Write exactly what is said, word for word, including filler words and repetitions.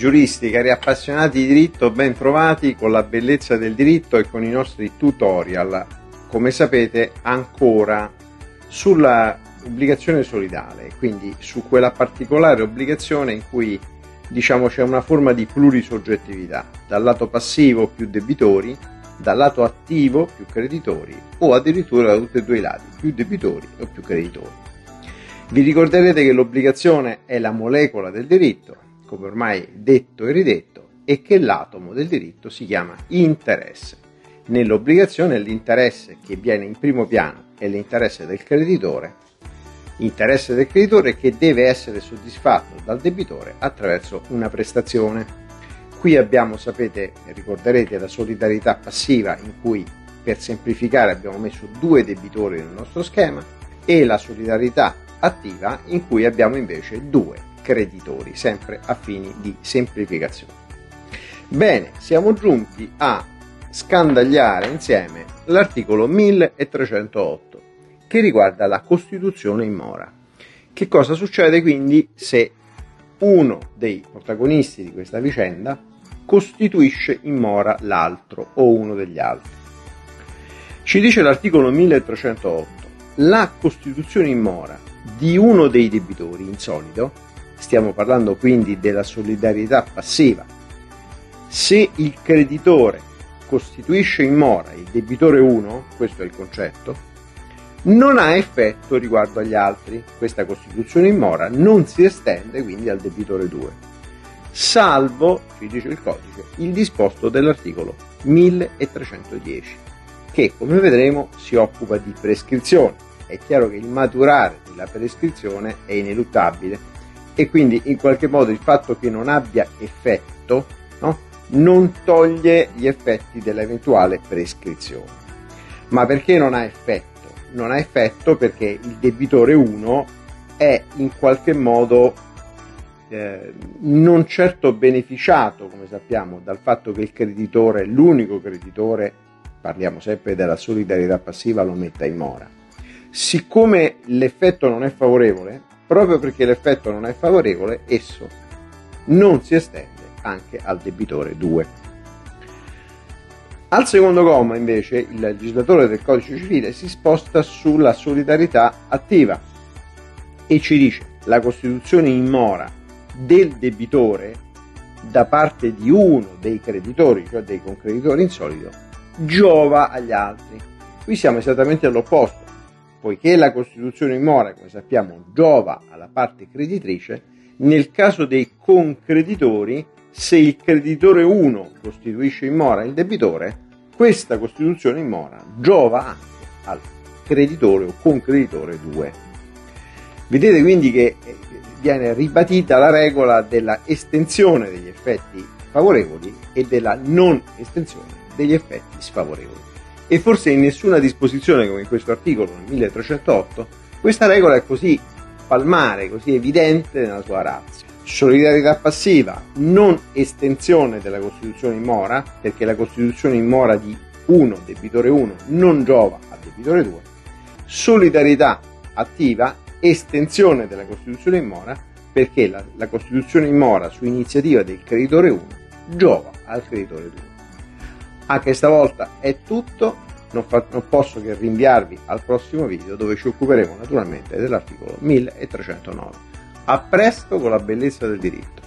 giuristi, cari appassionati di diritto, ben trovati con la bellezza del diritto e con i nostri tutorial, come sapete ancora sulla obbligazione solidale, quindi su quella particolare obbligazione in cui diciamo c'è una forma di plurisoggettività, dal lato passivo più debitori, dal lato attivo più creditori o addirittura da tutti e due i lati, più debitori o più creditori. Vi ricorderete che l'obbligazione è la molecola del diritto, come ormai detto e ridetto, e che l'atomo del diritto si chiama interesse. Nell'obbligazione l'interesse che viene in primo piano è l'interesse del creditore, interesse del creditore che deve essere soddisfatto dal debitore attraverso una prestazione. Qui abbiamo, sapete, ricorderete, la solidarietà passiva in cui per semplificare abbiamo messo due debitori nel nostro schema e la solidarietà attiva in cui abbiamo invece due creditori, sempre a fini di semplificazione. Bene, siamo giunti a scandagliare insieme l'articolo milletrecentootto che riguarda la costituzione in mora. Che cosa succede quindi se uno dei protagonisti di questa vicenda costituisce in mora l'altro o uno degli altri? Ci dice l'articolo milletrecentootto: la costituzione in mora di uno dei debitori in solido, stiamo parlando quindi della solidarietà passiva, se il creditore costituisce in mora il debitore uno, questo è il concetto, non ha effetto riguardo agli altri. Questa costituzione in mora non si estende quindi al debitore due, salvo, ci dice il codice, il disposto dell'articolo milletrecentodieci, che come vedremo si occupa di prescrizione. È chiaro che il maturare della prescrizione è ineluttabile e quindi in qualche modo il fatto che non abbia effetto, no, non toglie gli effetti dell'eventuale prescrizione. Ma perché non ha effetto? Non ha effetto perché il debitore uno è in qualche modo eh, non certo beneficiato, come sappiamo, dal fatto che il creditore, l'unico creditore, parliamo sempre della solidarietà passiva, lo metta in mora. Siccome l'effetto non è favorevole, proprio perché l'effetto non è favorevole, esso non si estende anche al debitore due. Al secondo comma, invece, il legislatore del Codice Civile si sposta sulla solidarietà attiva e ci dice: la costituzione in mora del debitore da parte di uno dei creditori, cioè dei concreditori in solido, giova agli altri. Qui siamo esattamente all'opposto. Poiché la costituzione in mora, come sappiamo, giova alla parte creditrice, nel caso dei concreditori, se il creditore uno costituisce in mora il debitore, questa costituzione in mora giova anche al creditore o concreditore due. Vedete quindi che viene ribadita la regola della estensione degli effetti favorevoli e della non estensione degli effetti sfavorevoli. E forse in nessuna disposizione come in questo articolo milletrecentootto questa regola è così palmare, così evidente nella sua ratio. Solidarietà passiva, non estensione della costituzione in mora, perché la costituzione in mora di uno, debitore uno, non giova a debitore due. Solidarietà attiva, estensione della costituzione in mora, perché la, la costituzione in mora su iniziativa del creditore uno giova al creditore due. Anche stavolta è tutto, non, fa, non posso che rinviarvi al prossimo video dove ci occuperemo naturalmente dell'articolo milletrecentonove. A presto con la bellezza del diritto.